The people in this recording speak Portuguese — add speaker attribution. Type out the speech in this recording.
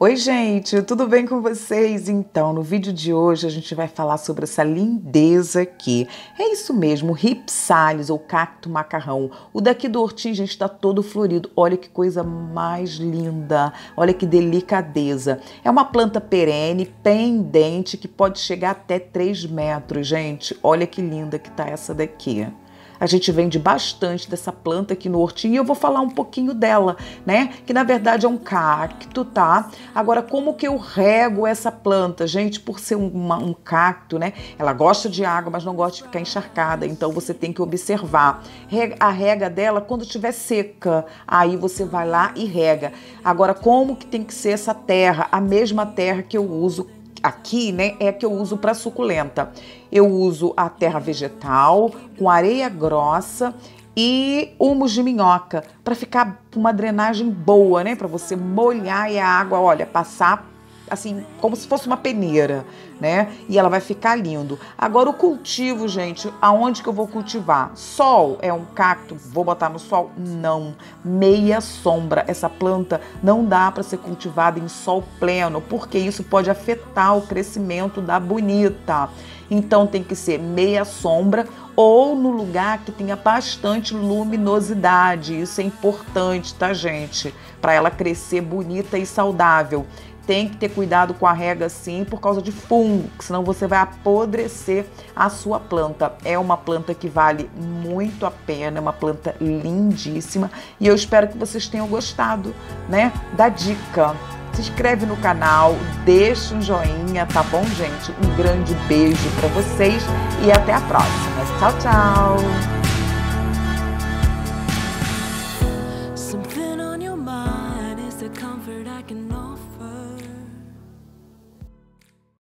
Speaker 1: Oi, gente, tudo bem com vocês? Então, no vídeo de hoje a gente vai falar sobre essa lindeza aqui. É isso mesmo, Rhipsalis ou cacto macarrão. O daqui do hortinho, gente, está todo florido. Olha que coisa mais linda, olha que delicadeza. É uma planta perene, pendente, que pode chegar até 3 metros, gente. Olha que linda que tá essa daqui. A gente vende bastante dessa planta aqui no hortinho e eu vou falar um pouquinho dela, né? Que na verdade é um cacto, tá? Agora, como que eu rego essa planta? Gente, por ser um cacto, né? Ela gosta de água, mas não gosta de ficar encharcada, então você tem que observar. A rega dela quando estiver seca, aí você vai lá e rega. Agora, como que tem que ser essa terra? A mesma terra que eu uso aqui, né, é a que eu uso para suculenta. Eu uso a terra vegetal com areia grossa e humus de minhoca para ficar uma drenagem boa, né, para você molhar e a água, olha, passar assim como se fosse uma peneira, né? E ela vai ficar lindo. Agora o cultivo, gente, aonde que eu vou cultivar? Sol é um cacto, vou botar no sol? Não. Meia sombra. Essa planta não dá para ser cultivada em sol pleno, porque isso pode afetar o crescimento da bonita. Então tem que ser meia sombra ou no lugar que tenha bastante luminosidade. Isso é importante, tá, gente? Para ela crescer bonita e saudável. Tem que ter cuidado com a rega sim, por causa de fungo, senão você vai apodrecer a sua planta. É uma planta que vale muito a pena, é uma planta lindíssima e eu espero que vocês tenham gostado, né, da dica. Se inscreve no canal, deixa um joinha, tá bom, gente? Um grande beijo para vocês e até a próxima. Tchau, tchau!